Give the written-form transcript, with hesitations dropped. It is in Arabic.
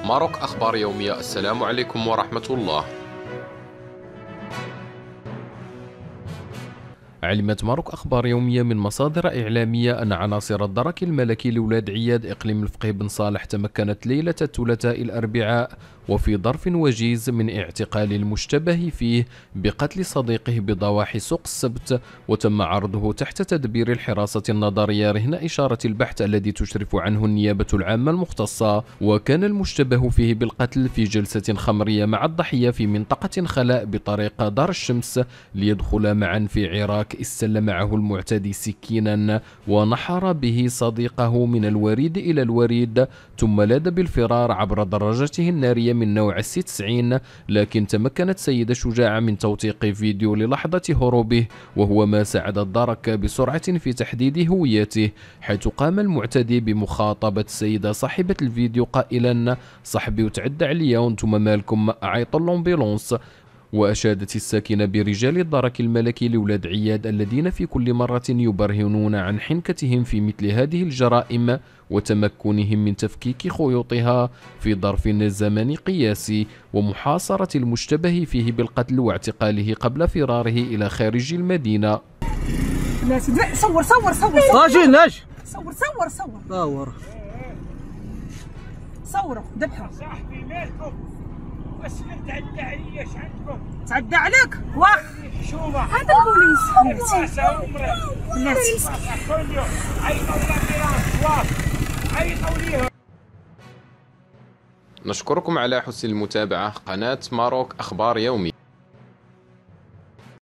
ماروك أخبار يومية. السلام عليكم ورحمة الله. علمت ماروك أخبار يومية من مصادر إعلامية أن عناصر الدرك الملكي لولاد عياد إقليم الفقيه بن صالح تمكنت ليلة الثلاثاء الأربعاء وفي ظرف وجيز من اعتقال المشتبه فيه بقتل صديقه بضواحي سوق السبت، وتم عرضه تحت تدبير الحراسة النظرية رهن إشارة البحث الذي تشرف عنه النيابة العامة المختصة. وكان المشتبه فيه بالقتل في جلسة خمرية مع الضحية في منطقة خلاء بطريق دار الشمس ليدخل معا في عراك. استل معه المعتدي سكينا ونحر به صديقه من الوريد إلى الوريد، ثم لاذ بالفرار عبر دراجته النارية من نوع C90، لكن تمكنت سيدة شجاعة من توثيق فيديو للحظة هروبه، وهو ما ساعد الدرك بسرعة في تحديد هويته، حيث قام المعتدي بمخاطبة السيدة صاحبة الفيديو قائلا: صاحبي وتعدى عليا وانتم مالكم، عيطوا الأمبيلونس. وأشادت الساكنة برجال الدرك الملكي لولاد عياد الذين في كل مرة يبرهنون عن حنكتهم في مثل هذه الجرائم وتمكنهم من تفكيك خيوطها في ظرف زمني قياسي، ومحاصرة المشتبه فيه بالقتل واعتقاله قبل فراره إلى خارج المدينة. صور صور صور ناجي صور صور صور صوروا ذبحوا. صاحبي مالكم؟ بس تعدى علي، ايش عندكم؟ تعدى عليك؟ واخ شوفه هذا البوليس. راسه عمره بلاتي كل يوم عيطوا لي. نشكركم على حسن المتابعة. قناة ماروك أخبار يومي.